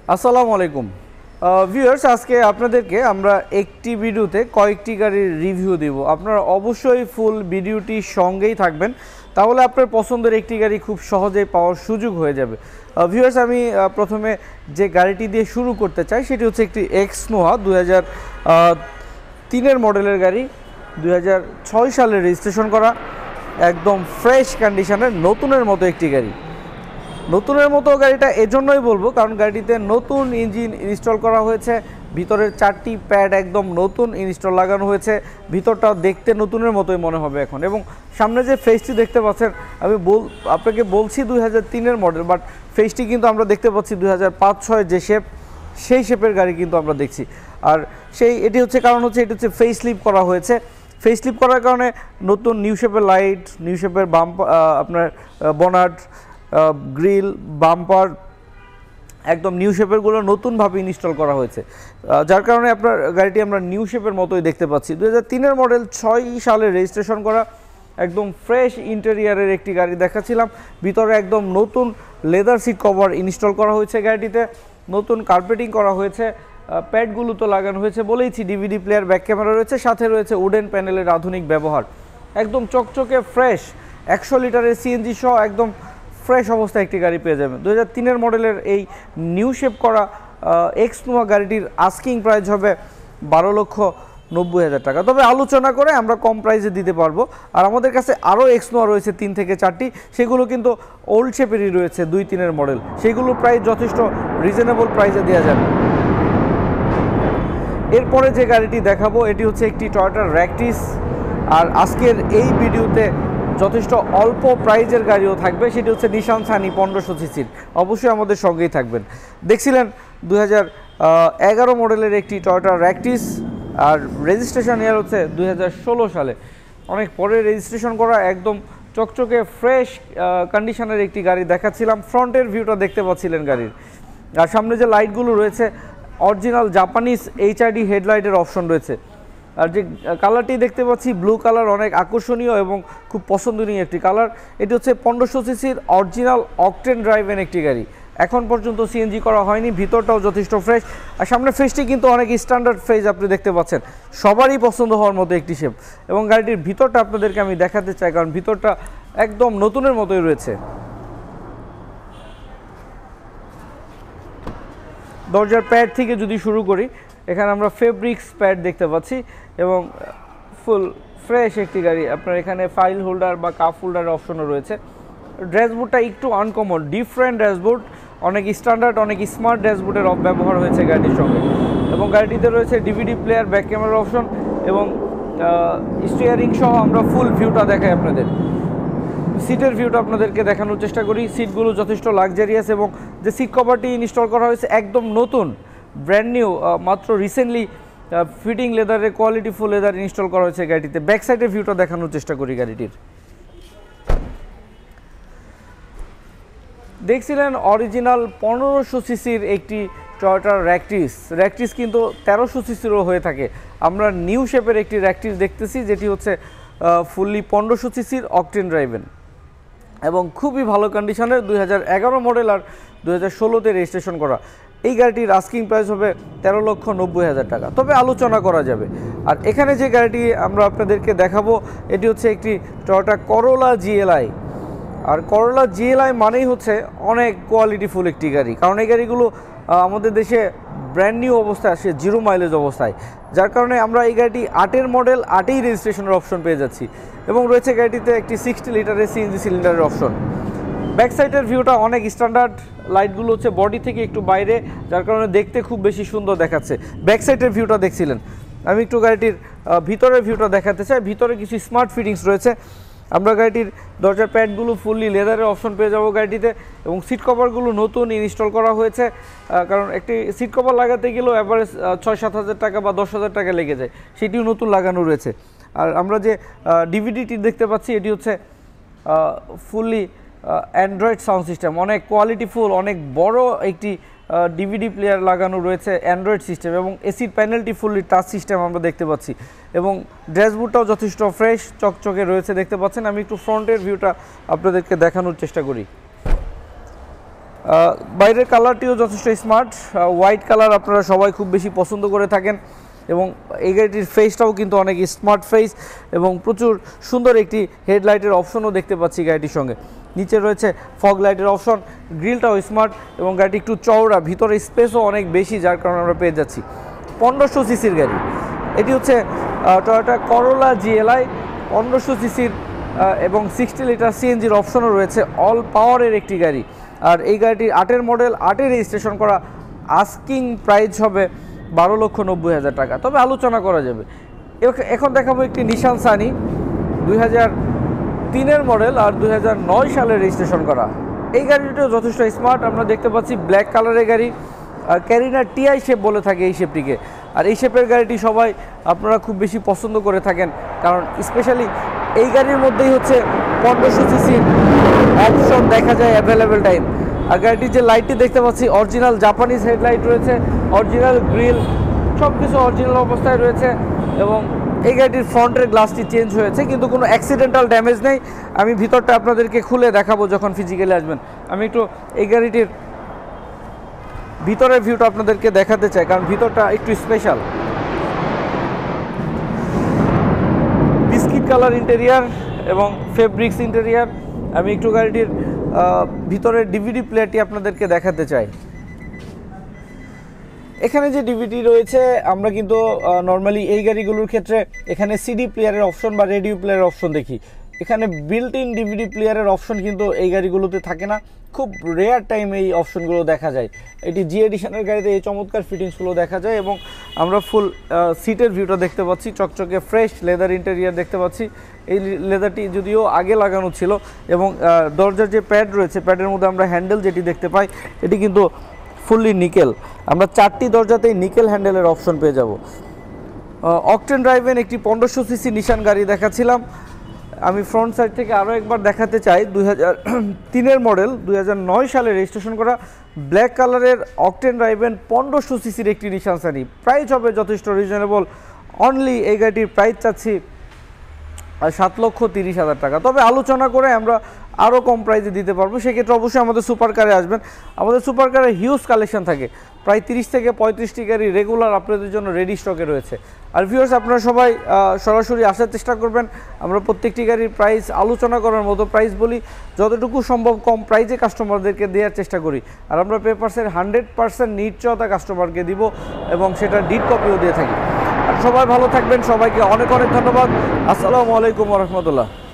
আসসালামু আলাইকুম ভিউয়ার্স, আজকে আপনাদেরকে আমরা একটি ভিডিওতে কয়েকটি গাড়ির রিভিউ দেব। আপনারা অবশ্যই ফুল ভিডিওটির সঙ্গেই থাকবেন, তাহলে আপনার পছন্দের একটি গাড়ি খুব সহজেই পাওয়ার সুযোগ হয়ে যাবে। ভিউয়ার্স, আমি প্রথমে যে গাড়িটি দিয়ে শুরু করতে চাই সেটি হচ্ছে একটি এক্স নোহা 2003 মডেলের গাড়ি, 2006 সালে রেজিস্ট্রেশন করা, একদম ফ্রেশ কন্ডিশনের নতুনের মতো একটি গাড়ি। নতুনের মতো গাড়িটা এজন্যই বলবো কারণ গাড়িতে নতুন ইঞ্জিন ইনস্টল করা হয়েছে, ভিতরের 4টি প্যাড একদম নতুন ইনস্টল লাগানো হয়েছে, ভিতরটাও দেখতে নতুনের মতোই মনে হবে এখন। এবং সামনে যে ফেসটি দেখতে পাচ্ছেন, আমি আপনাকে বলছি 2003 মডেল, বাট ফেসটি কিন্তু আমরা দেখতে পাচ্ছি 2005-06 যে শেপ, সেই শেপের গাড়ি কিন্তু আমরা দেখছি। আর এটি হচ্ছে কারণ হচ্ছে এটি হচ্ছে ফেস লিফট করা হয়েছে। ফেস লিফট করার কারণে নতুন নিউ শেপের লাইট, নিউ শেপের আপনার বনাট, গ্রিল, বাম্পার একদম নিউ শেপেরগুলো নতুনভাবে ইনস্টল করা হয়েছে, যার কারণে আপনার গাড়িটি আমরা নিউ শেপের মতোই দেখতে পাচ্ছি। 2003 মডেল, 6 সালে রেজিস্ট্রেশন করা, একদম ফ্রেশ ইন্টেরিয়ারের একটি গাড়ি দেখাচ্ছিলাম। ভিতরে একদম নতুন লেদার সিট কভার ইনস্টল করা হয়েছে, গাড়িটিতে নতুন কার্পেটিং করা হয়েছে, প্যাডগুলো তো লাগানো হয়েছে বলেইছি, ডিভিডি প্লেয়ার, ব্যাক ক্যামেরা রয়েছে, সাথে রয়েছে উডেন প্যানেলের আধুনিক ব্যবহার। একদম চকচকে ফ্রেশ 100 লিটারের সিএনজি সহ একদম ফ্রেশ অবস্থায় একটি গাড়ি পেয়ে যাবেন। 2003 মডেলের এই নিউ শেপ করা এক্স নোহা গাড়িটির আস্কিং প্রাইস হবে 12,90,000 টাকা। তবে আলোচনা করে আমরা কম প্রাইসে দিতে পারবো। আর আমাদের কাছে আরও এক্স নোহা রয়েছে 3 থেকে 4টি, সেগুলো কিন্তু ওল্ড শেপেরই রয়েছে 2-3 মডেল, সেগুলোর প্রাইস যথেষ্ট রিজনেবল প্রাইসে দেওয়া যাবে। এরপরে যে গাড়িটি দেখাবো এটি হচ্ছে একটি টয়োটা র্যাকটিস। আর আজকের এই ভিডিওতে যথেষ্ট অল্প প্রাইজের গাড়িও থাকবে, সেটি হচ্ছে নিশান সানি 1500 সিসির। অবশ্যই আমাদের সঙ্গেই থাকবেন। দেখছিলেন 2011 মডেলের একটি টয়োটা র্যাকটিস, আর রেজিস্ট্রেশন ইয়ার হচ্ছে 2016 সালে, অনেক পরে রেজিস্ট্রেশন করা, একদম চকচকে ফ্রেশ কন্ডিশনের একটি গাড়ি দেখাচ্ছিলাম। ফ্রন্টের ভিউটা দেখতে পাচ্ছিলেন গাড়ির, আর সামনে যে লাইটগুলো রয়েছে অরিজিনাল জাপানিজ এইচআইডি হেডলাইটের অপশন রয়েছে। আর যে কালারটি দেখতে পাচ্ছি ব্লু কালার, অনেক আকর্ষণীয় এবং খুব পছন্দনীয় একটি কালার। এটি হচ্ছে 1500 সিসির অরিজিনাল অকটেন ড্রাইভেন একটি গাড়ি, এখন পর্যন্ত সিএনজি করা হয়নি, ভিতরটাও যথেষ্ট ফ্রেশ। আর সামনে ফেসটি কিন্তু অনেক স্ট্যান্ডার্ড ফেস আপনি দেখতে পাচ্ছেন, সবারই পছন্দ হওয়ার মতো একটি শেপ। এবং গাড়িটির ভিতরটা আপনাদেরকে আমি দেখাতে চাই কারণ ভিতরটা একদম নতুনের মতোই রয়েছে। দরজার প্যাড থেকে যদি শুরু করি, এখানে আমরা ফেব্রিক্স প্যাড দেখতে পাচ্ছি এবং ফুল ফ্রেশ একটি গাড়ি। আপনার এখানে ফাইল হোল্ডার বা কাপ হোল্ডারের অপশনও রয়েছে। ড্যাশবোর্ডটা একটু আনকমন, ডিফারেন্ট ড্যাশবোর্ড, অনেক স্ট্যান্ডার্ড, অনেক স্মার্ট ড্যাশবোর্ডের ব্যবহার হয়েছে গাড়িটির সঙ্গে। এবং গাড়িটিতে রয়েছে ডিভিডি প্লেয়ার, ব্যাক ক্যামেরার অপশন এবং স্টিয়ারিং সহ আমরা ফুল ভিউটা দেখাই আপনাদের। সিটের ভিউটা আপনাদেরকে দেখানোর চেষ্টা করি। সিটগুলো যথেষ্ট লাক্সারিয়াস এবং যে সিট কভারটি ইনস্টল করা হয়েছে একদম নতুন, ব্র্যান্ড নিউ, মাত্র রিসেন্টলি ফিটিং লেদারের, কোয়ালিটি ফুল লেদার ইনস্টল করা হয়েছে গাড়িতে। ব্যাক সাইডের ভিউটা দেখানোর চেষ্টা করি গাড়িটির। দেখছিলেন অরিজিনাল 1500 সিসির একটি টয়োটা র্যাকটিস। র্যাকটিস কিন্তু 1300 সিসিরও হয়ে থাকে। আমরা নিউ শেপের একটি র্যাকটিস দেখতেছি, যেটি হচ্ছে ফুললি 1500 সিসির অকটেন ড্রাইভেন এবং খুবই ভালো কন্ডিশনের, 2011 মডেল আর 2016-তে রেজিস্ট্রেশন করা। এই গাড়িটির আস্কিং প্রাইস হবে 13,90,000 টাকা, তবে আলোচনা করা যাবে। আর এখানে যে গাড়িটি আমরা আপনাদেরকে দেখাবো এটি হচ্ছে একটি টয়োটা করোলা GLI। আর করোলা GLI মানেই হচ্ছে অনেক কোয়ালিটিফুল একটি গাড়ি, কারণ এই গাড়িগুলো আমাদের দেশে ব্র্যান্ড নিউ অবস্থায় আসে, 0 মাইলেজ অবস্থায়, যার কারণে আমরা এই গাড়িটি 8-এর মডেল, 8এই রেজিস্ট্রেশনের অপশন পেয়ে যাচ্ছি। এবং রয়েছে গাড়িটিতে একটি 60 লিটারের সিএনজি সিলিন্ডারের অপশন। ব্যাক সাইডের ভিউটা অনেক স্ট্যান্ডার্ড, লাইটগুলো হচ্ছে বডি থেকে একটু বাইরে, যার কারণে দেখতে খুব বেশি সুন্দর দেখাচ্ছে। ব্যাক সাইডের ভিউটা দেখছিলেন, আমি একটু গাড়িটির ভিতরের ভিউটা দেখাতে চাই। ভিতরে কিছু স্মার্ট ফিটিংস রয়েছে। আমরা গাড়িটির দরজার প্যাডগুলো ফুললি লেদারের অপশন পেয়ে যাবো গাড়িটিতে, এবং সিট কভারগুলো নতুন ইনস্টল করা হয়েছে, কারণ একটি সিট কভার লাগাতে গেলেও অ্যাভারেজ 6-7 হাজার টাকা বা 10 হাজার টাকা লেগে যায়, সেটিও নতুন লাগানো রয়েছে। আর আমরা যে ডিভিডিটি দেখতে পাচ্ছি এটি হচ্ছে ফুললি অ্যান্ড্রয়েড সাউন্ড সিস্টেম, অনেক কোয়ালিটিফুল, অনেক বড় একটি ডিভিডি প্লেয়ার লাগানো রয়েছে, অ্যান্ড্রয়েড সিস্টেম, এবং এসির প্যানেলটি ফুললি টাচ সিস্টেম আমরা দেখতে পাচ্ছি। এবং ড্যাশবোর্ডটাও যথেষ্ট ফ্রেশ চকচকে রয়েছে দেখতে পাচ্ছেন। আমি একটু ফ্রন্টের ভিউটা আপনাদেরকে দেখানোর চেষ্টা করি। বাইরের কালারটিও যথেষ্ট স্মার্ট, হোয়াইট কালার আপনারা সবাই খুব বেশি পছন্দ করে থাকেন এবং এই গাড়িটির ফেসটাও কিন্তু অনেক স্মার্ট ফেস এবং প্রচুর সুন্দর একটি হেডলাইটের অপশনও দেখতে পাচ্ছি গাড়িটির সঙ্গে। নিচে রয়েছে ফগ লাইটের অপশন, গ্রিলটাও স্মার্ট এবং গাড়িটি একটু চওড়া, ভিতরে স্পেসও অনেক বেশি, যার কারণে আমরা পেয়ে যাচ্ছি 1500 সিসির গাড়ি। এটি হচ্ছে টয়োটা করোলা GLI 1500 সিসির এবং 60 লিটার সিএনজির অপশনও রয়েছে, অল পাওয়ারের একটি গাড়ি। আর এই গাড়িটির 8-এর মডেল, 8-এর রেজিস্ট্রেশন করা, আস্কিং প্রাইস হবে 12,90,000 টাকা, তবে আলোচনা করা যাবে। এখন দেখাবো একটি নিশান সানি 2003-এর মডেল আর 2009 সালে রেজিস্ট্রেশন করা। এই গাড়িটিও যথেষ্ট স্মার্ট, আমরা দেখতে পাচ্ছি ব্ল্যাক কালারের গাড়ি, আর ক্যারিনা টিআই শেপ বলে থাকে এই শেপটিকে। আর এই শেপের গাড়িটি সবাই আপনারা খুব বেশি পছন্দ করে থাকেন, কারণ স্পেশালি এই গাড়ির মধ্যেই হচ্ছে 1500 সিসির অপশন দেখা যায় অ্যাভেলেবেল টাইম। আর গাড়িটির যে লাইটটি দেখতে পাচ্ছি অরিজিনাল জাপানিজ হেডলাইট রয়েছে, অরিজিনাল গ্রিল, সব কিছু অরিজিনাল অবস্থায় রয়েছে এবং এই গাড়িটির ফ্রন্টের গ্লাসটি চেঞ্জ হয়েছে, কিন্তু কোনো অ্যাক্সিডেন্টাল ড্যামেজ নেই। আমি ভিতরটা আপনাদেরকে খুলে দেখাবো যখন ফিজিক্যালি আসবেন। আমি একটু এই গাড়িটির ভিতরের ভিউটা আপনাদেরকে দেখাতে চাই, কারণ ভিতরটা একটু স্পেশাল। বিস্কিট কালার ইন্টেরিয়ার এবং ফেব্রিক্স ইন্টেরিয়ার। আমি একটু গাড়িটির ভিতরের ডিভিডি প্লেয়ারটি আপনাদেরকে দেখাতে চাই। এখানে যে ডিভিডি রয়েছে, আমরা কিন্তু নর্মালি এই গাড়িগুলোর ক্ষেত্রে এখানে সিডি প্লেয়ারের অপশন বা রেডিও প্লেয়ারের অপশন দেখি। এখানে বিল্ট ইন ডিভিডি প্লেয়ারের অপশন কিন্তু এই গাড়িগুলোতে থাকে না, খুব রেয়ার টাইম এই অপশনগুলো দেখা যায়। এটি জি এডিশনের গাড়িতে এই চমৎকার ফিটিংসগুলো দেখা যায় এবং আমরা ফুল সিটের ভিউটা দেখতে পাচ্ছি, চকচকে ফ্রেশ লেদার ইন্টেরিয়ার দেখতে পাচ্ছি। এই লেদারটি যদিও আগে লাগানো ছিল এবং দরজার যে প্যাড রয়েছে, প্যাডের মধ্যে আমরা হ্যান্ডেল যেটি দেখতে পাই, এটি কিন্তু ফুললি নিকেল। আমরা 4টি দরজাতেই নিকেল হ্যান্ডেলের অপশন পেয়ে যাব। অকটেন ড্রাইভেন একটি 1500 সিসি নিশান গাড়ি দেখাচ্ছিলাম। আমি ফ্রন্ট সাইড থেকে আরও একবার দেখাতে চাই 2003-এর মডেল, 2009 সালে রেজিস্ট্রেশন করা ব্ল্যাক কালারের অকটেন ড্রাইভেন 1500 সিসির একটি নিশান সানি। প্রাইস হবে যথেষ্ট রিজনেবল, অনলি এই গাড়িটির প্রাইস চাচ্ছি 7,30,000 টাকা, তবে আলোচনা করে আমরা আরও কম প্রাইসে দিতে পারবো। সেক্ষেত্রে অবশ্যই আমাদের সুপার কারে আসবেন। আমাদের সুপার কারে হিউজ কালেকশন থাকে, প্রায় 30 থেকে 35টি গাড়ি রেগুলার আপনাদের জন্য রেডি স্টকে রয়েছে। আর ভিউয়ার্স, আপনারা সবাই সরাসরি আসার চেষ্টা করবেন। আমরা প্রত্যেকটি গাড়ির প্রাইস আলোচনা করার মতো প্রাইস বলি, যতটুকু সম্ভব কম প্রাইসে কাস্টমারদেরকে দেওয়ার চেষ্টা করি। আর আমরা পেপারসের 100% নিশ্চয়তা কাস্টমারকে দিব এবং সেটা ডিড কপিও দিয়ে থাকি। আর সবাই ভালো থাকবেন, সবাইকে অনেক অনেক ধন্যবাদ। আসসালামু আলাইকুম ওয়া রাহমাতুল্লাহ।